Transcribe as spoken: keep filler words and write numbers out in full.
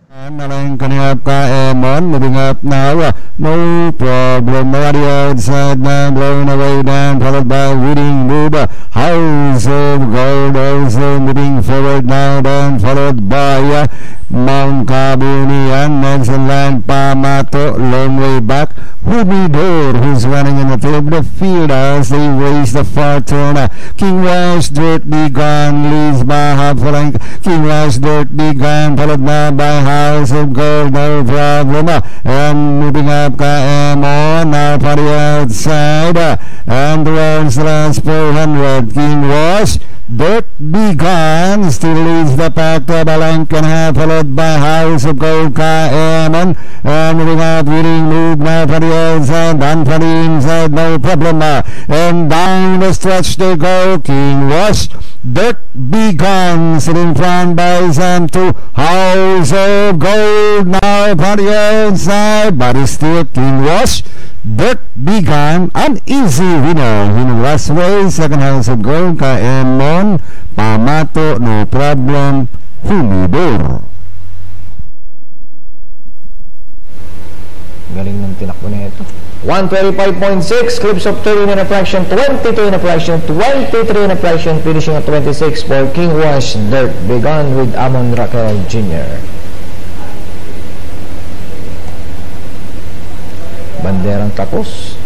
Nalang kaniyap ka Emon, moving up now, uh, no problem, Mario outside now, blown away down, followed by Winning Move, uh, House of Gold also moving forward now, then followed by uh, Mount Kabunian, Nelson Land, Pamato, long way back, Humidor, who's running in the tail of the field as they race the far turn, uh, King Wash, Dirt Begun, leads by half a length, King Wash, Dirt Begun, followed now by House of Gold, no problem, uh, and moving up ka Emon, now party outside, uh, and towards the last four hundred, King Wash, Dirt Begun still leads the pack to a length and a half, followed by House of Gold, ka Emon, and moving up, Winning Move, now party outside, and party inside, no problem, uh, and down the stretch they go, King Wash, Dirt Begun, sitting in front by Sam to House of Gold, now party outside, but it's still King Wash, Dirt Begun, an easy winner in last race, second House of Gold, ka Emon, Pamato, no problem, Humidor. Galing ng tinakbo na ito. one twenty-five point six, clips of thirteen and a fraction, twenty-two and a fraction, twenty-three and a fraction, finishing at twenty-six for King Wash, Dirt Begun with Amon Raquel Junior Banderang tapos.